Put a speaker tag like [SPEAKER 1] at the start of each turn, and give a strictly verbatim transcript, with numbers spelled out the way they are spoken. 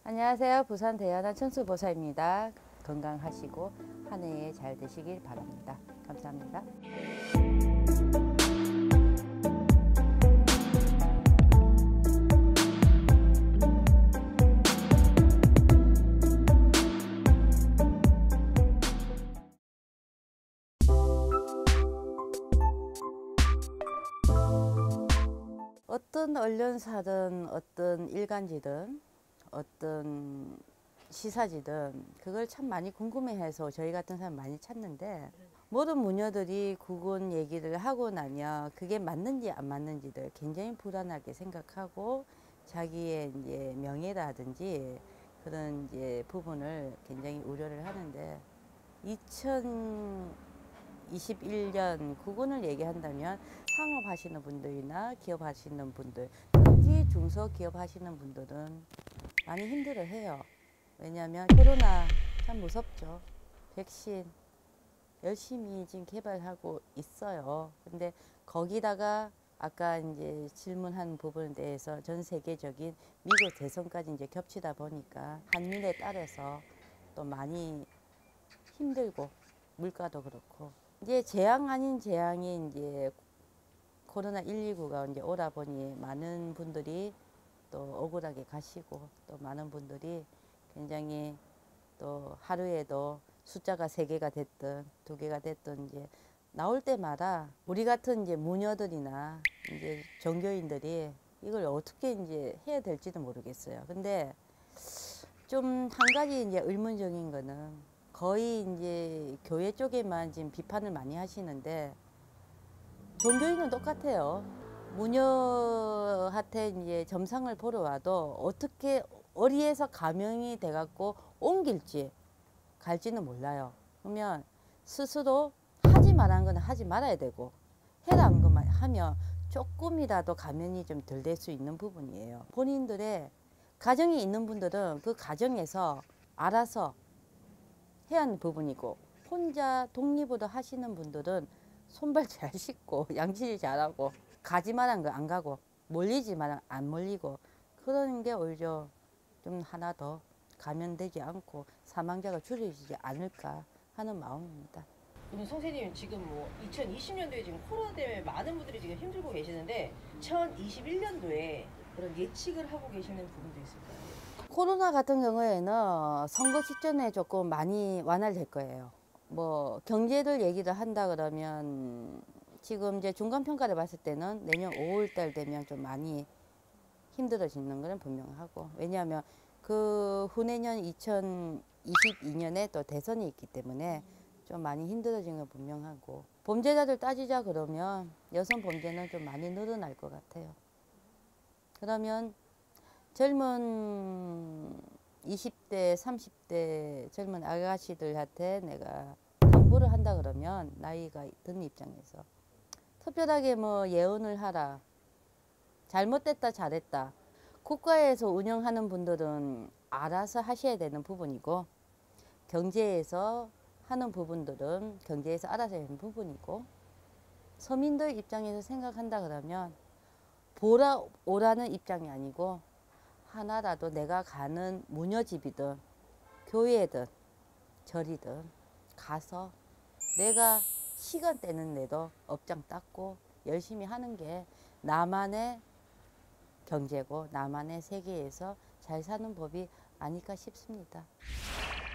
[SPEAKER 1] 안녕하세요. 부산 대연한 천수보사입니다. 건강하시고 한 해에 잘 되시길 바랍니다. 감사합니다. 어떤 언론사든 어떤 일간지든 어떤 시사지든 그걸 참 많이 궁금해해서 저희 같은 사람 많이 찾는데, 모든 무녀들이 구군 얘기를 하고 나면 그게 맞는지 안 맞는지를 굉장히 불안하게 생각하고 자기의 이제 명예라든지 그런 이제 부분을 굉장히 우려를 하는데, 이천이십일 년 구군을 얘기한다면 상업하시는 분들이나 기업하시는 분들, 특히 중소기업 하시는 분들은 많이 힘들어 해요. 왜냐하면 코로나 참 무섭죠. 백신 열심히 지금 개발하고 있어요. 근데 거기다가 아까 이제 질문한 부분에 대해서 전 세계적인 미국 대선까지 이제 겹치다 보니까 한민에 따라서 또 많이 힘들고, 물가도 그렇고, 이제 재앙 아닌 재앙이 이제 코로나 일구가 이제 오다 보니 많은 분들이 또 억울하게 가시고, 또 많은 분들이 굉장히 또 하루에도 숫자가 세 개가 됐든 두 개가 됐든 이제 나올 때마다 우리 같은 이제 무녀들이나 이제 종교인들이 이걸 어떻게 이제 해야 될지도 모르겠어요. 근데 좀 한 가지 이제 의문적인 거는, 거의 이제 교회 쪽에만 지금 비판을 많이 하시는데 종교인은 똑같아요. 무녀한테 이제 점상을 보러 와도 어떻게 어디에서 감염이 돼갖고 옮길지 갈지는 몰라요. 그러면 스스로 하지 말한 거는 하지 말아야 되고, 해라 한 것만 하면 조금이라도 감염이 좀 덜 될 수 있는 부분이에요. 본인들의 가정이 있는 분들은 그 가정에서 알아서 해야 하는 부분이고, 혼자 독립으로 하시는 분들은 손발 잘 씻고 양치질 잘하고 가지만한 거 안 가고 몰리지만 안 몰리고, 그런 게 오히려 좀 하나 더 감염되지 않고 사망자가 줄여지지 않을까 하는 마음입니다.
[SPEAKER 2] 그럼 선생님, 지금 뭐 이천이십 년도에 지금 코로나 때문에 많은 분들이 지금 힘들고 계시는데 이천이십일 년도에 그런 예측을 하고 계시는 부분도 있을까요?
[SPEAKER 1] 코로나 같은 경우에는 선거 직전에 조금 많이 완화될 거예요. 뭐 경제를 얘기를 한다 그러면 지금 이제 중간 평가를 봤을 때는 내년 오월 달 되면 좀 많이 힘들어지는 것은 분명하고, 왜냐하면 그 후내년 이천이십이 년에 또 대선이 있기 때문에 좀 많이 힘들어지는 건 분명하고, 범죄자들 따지자 그러면 여성 범죄는 좀 많이 늘어날 것 같아요. 그러면 젊은 이십 대, 삼십 대 젊은 아가씨들한테 내가 당부를 한다 그러면, 나이가 든 입장에서 특별하게 뭐 예언을 하라, 잘못됐다 잘했다, 국가에서 운영하는 분들은 알아서 하셔야 되는 부분이고, 경제에서 하는 부분들은 경제에서 알아서 하는 부분이고, 서민들 입장에서 생각한다 그러면 보라 오라는 입장이 아니고, 하나라도 내가 가는 무녀집이든 교회든 절이든 가서 내가 시간 떼는 데도 업장 닦고 열심히 하는 게 나만의 경제고 나만의 세계에서 잘 사는 법이 아닐까 싶습니다.